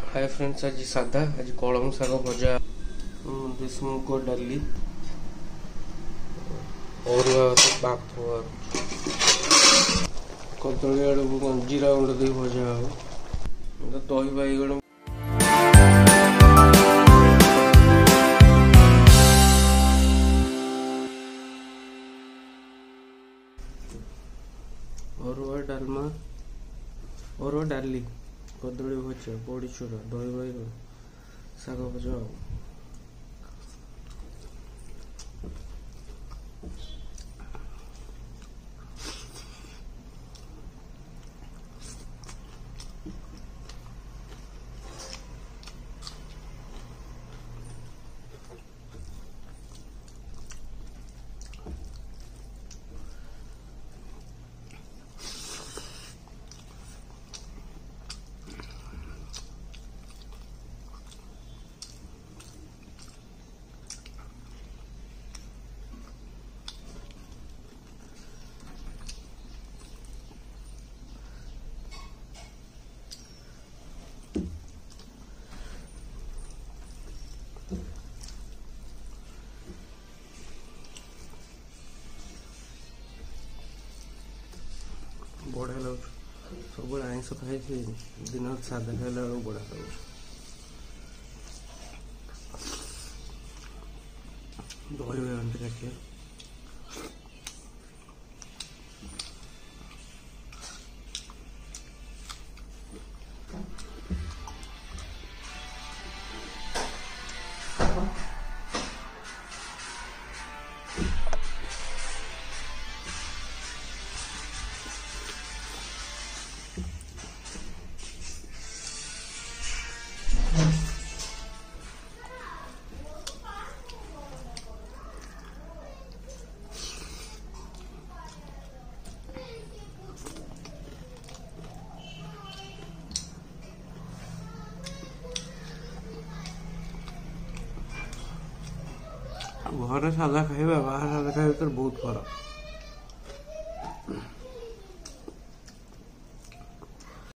Hi friends, आज सादा आज कलम शाग भजा, देशमुख डाली और बाप कदली आड़ू जीरा गुंड दे भजा हो दही बैगण अरुआ डाली कदली भजा बड़ी चूरा दही बैगण शाग भजा हो। बढ़िया लगे सब आईस खाई दिन सादा खाला बढ़िया लगे दही बैगन देखिए घर सादा खाଇବା बाहर सादा खाଇବା तो बहुत फरक।